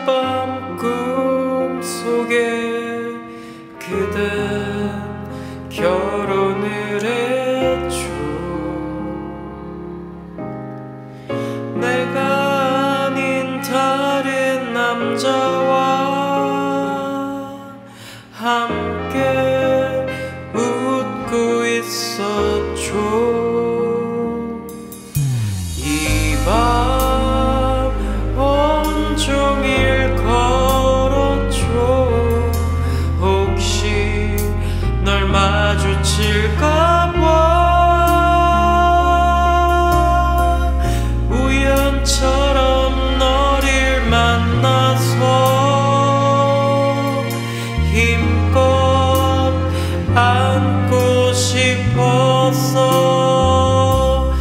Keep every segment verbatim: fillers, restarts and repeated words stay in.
밤 꿈속에 그댄 결혼을 했죠. 내가 아닌 다른 남자와 함께 웃고 있었죠. 이 밤 온종일 걸었죠. 혹시 널 마주칠까봐 우연처럼 너를 만나서 힘껏 안고 싶었어.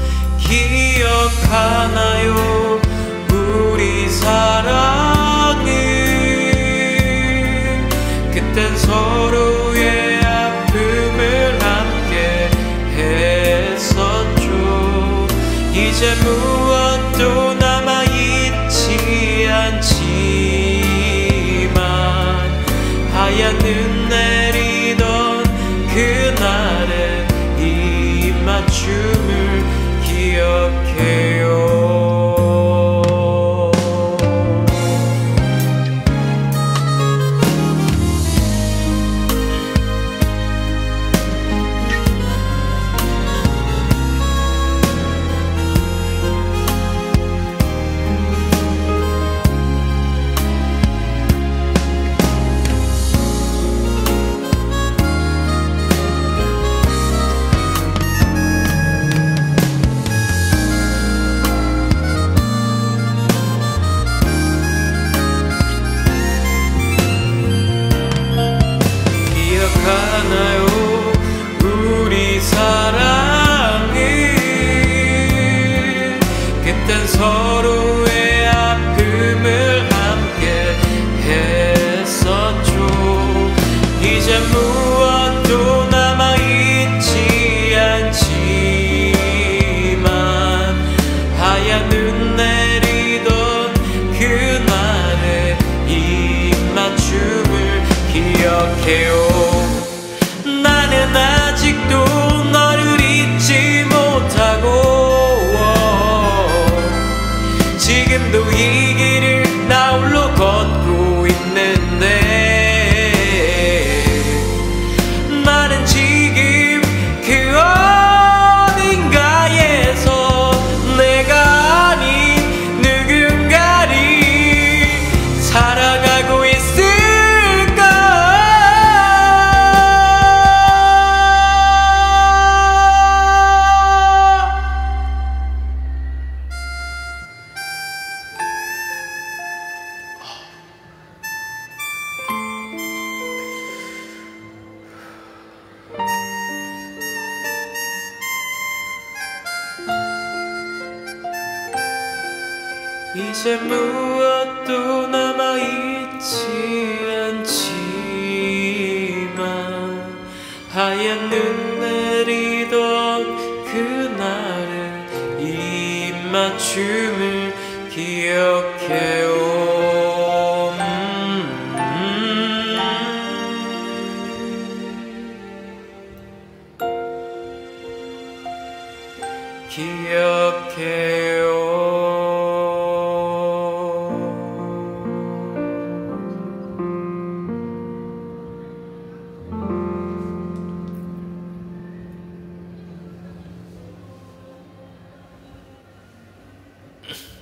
기억하나요 우리 사랑을. 그땐 서로의 아픔을 함께 했었죠. 이제 무엇도 남아있지 않지만 하얀 눈 내리던 그날의 입맞춤을 기억해요. 기억하나요 우리 사랑을. 그땐 서로의 아픔을 함께 했었죠. 이제 무엇도 남아있지 않지만 하얀 눈 내리던 그날의 입맞춤을 기억해요. 나는 아직도 너를 잊지 못하고 지금도 이 길을 나 홀로 걷고 있는데 나는 지금 그 어딘가에서 내가 아닌 누군가를 사랑하고 있을까. 이제 무엇도 남아있지 않지만 하얀 눈 내리던 그날의 입맞춤을 기억해요. 기억해요. you